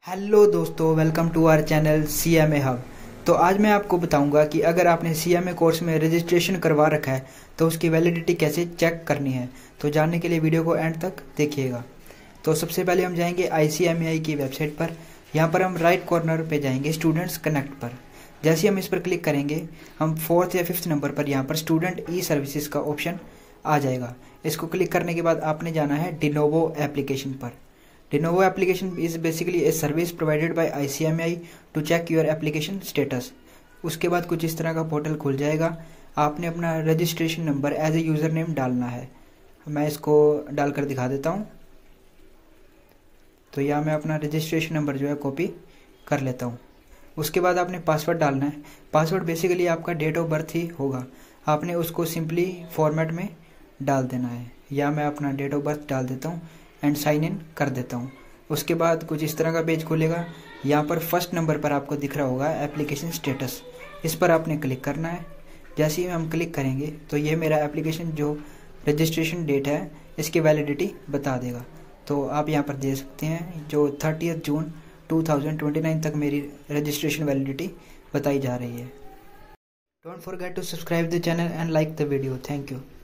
Hello दोस्तों, welcome to our channel CMA hub. तो आज मैं आपको बताऊंगा कि अगर आपने CMA कोर्स में रजिस्ट्रेशन करवा रखा है तो उसकी वैलिडिटी कैसे चेक करनी है। तो जानने के लिए वीडियो को एंड तक देखिएगा। तो सबसे पहले हम जाएंगे ICMAI की वेबसाइट पर। यहाँ पर हम राइट कॉर्नर पे जाएंगे स्टूडेंट्स कनेक्ट पर। जैसे हम इस पर क्लिक करेंगे हम 4th या 5th नंबर पर यहाँ पर स्टूडेंट ई सर्विसेज का ऑप्शन आ जाएगा। इसको क्लिक करने के बाद आपने जाना है डिनोवो एप्लीकेशन पर। Lenovo application is basically a service provided by ICMAI to check your application status। उसके बाद कुछ इस तरह का पोर्टल खुल जाएगा। आपने अपना registration number as a user name डालना है। मैं इसको डालकर दिखा देता हूँ। तो यहाँ मैं अपना रजिस्ट्रेशन नंबर जो है कॉपी कर लेता हूँ। उसके बाद आपने पासवर्ड डालना है। पासवर्ड बेसिकली आपका डेट ऑफ बर्थ ही होगा। आपने उसको सिंपली फॉर्मेट में डाल देना है। या मैं अपना डेट ऑफ बर्थ डाल देता हूँ एंड साइन इन कर देता हूँ। उसके बाद कुछ इस तरह का पेज खुलेगा। यहाँ पर फर्स्ट नंबर पर आपको दिख रहा होगा एप्लीकेशन स्टेटस। इस पर आपने क्लिक करना है। जैसे ही हम क्लिक करेंगे तो ये मेरा एप्लीकेशन जो रजिस्ट्रेशन डेट है इसकी वैलिडिटी बता देगा। तो आप यहाँ पर दे सकते हैं जो 30 जून 2029 तक मेरी रजिस्ट्रेशन वैलिडिटी बताई जा रही है। Don't forget to subscribe the channel and like the video. Thank you.